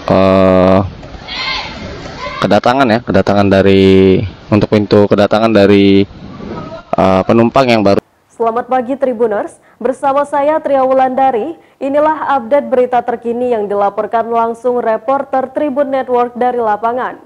eh, kedatangan dari untuk pintu kedatangan dari penumpang yang baru. Selamat pagi Tribuners, bersama saya Tria Wulandari. Inilah update berita terkini yang dilaporkan langsung reporter Tribun Network dari lapangan.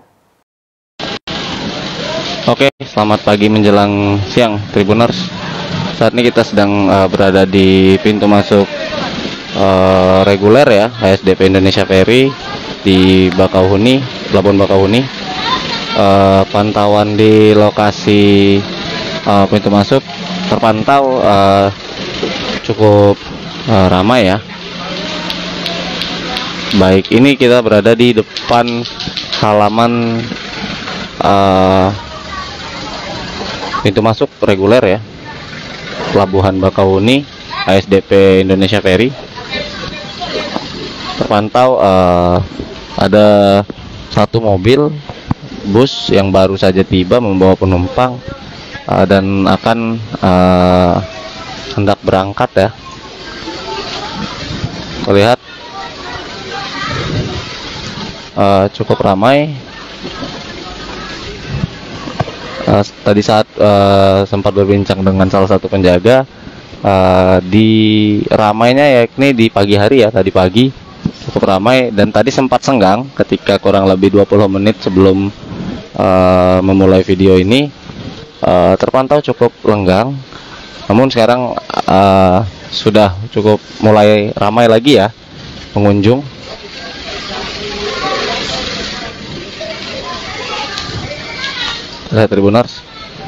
Oke, selamat pagi menjelang siang Tribuners. Saat ini kita sedang berada di pintu masuk reguler ya, ASDP Indonesia Ferry di Bakauheni, Pelabuhan Bakauheni. Pantauan di lokasi pintu masuk terpantau cukup ramai ya. Baik, ini kita berada di depan halaman pintu masuk reguler ya, Pelabuhan Bakauheni, ASDP Indonesia Ferry. Terpantau ada satu mobil bus yang baru saja tiba membawa penumpang dan akan hendak berangkat ya. Terlihat cukup ramai. Tadi saat sempat berbincang dengan salah satu penjaga, di ramainya yakni di pagi hari ya, tadi pagi cukup ramai, dan tadi sempat senggang ketika kurang lebih 20 menit sebelum memulai video ini. Terpantau cukup lenggang, namun sekarang sudah cukup mulai ramai lagi ya pengunjung. Lihat Tribuners,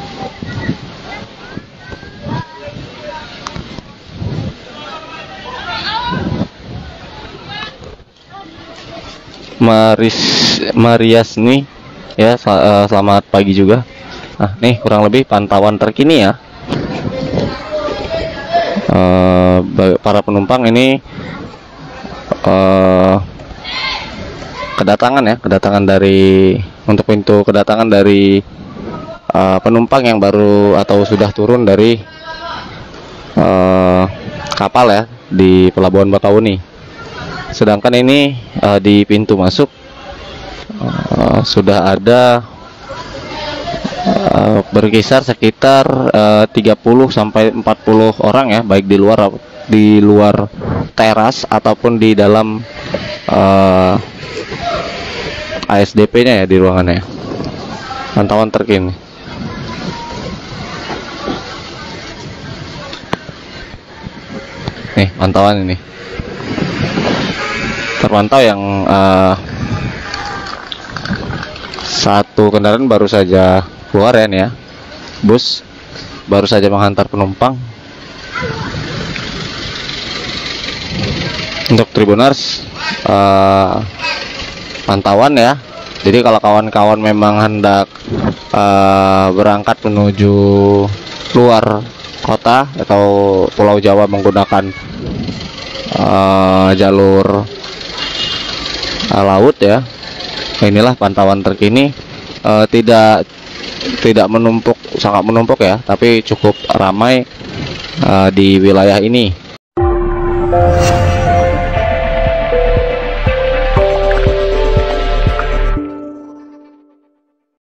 Mariasni ya, selamat pagi juga. Nah, nih kurang lebih pantauan terkini ya. Para penumpang ini kedatangan dari untuk pintu kedatangan dari penumpang yang baru atau sudah turun dari kapal ya di Pelabuhan Bakauheni. Sedangkan ini di pintu masuk sudah ada berkisar sekitar 30 sampai 40 orang ya, baik di luar teras ataupun di dalam ASDP-nya ya, di ruangannya. Pantauan terkini. Nih pantauan ini. Terpantau yang satu kendaraan baru saja keluar ya, bus baru saja menghantar penumpang. Untuk Tribuners, pantauan ya. Jadi kalau kawan-kawan memang hendak berangkat menuju luar kota atau Pulau Jawa menggunakan jalur laut ya, inilah pantauan terkini. Tidak menumpuk, sangat menumpuk ya, tapi cukup ramai di wilayah ini.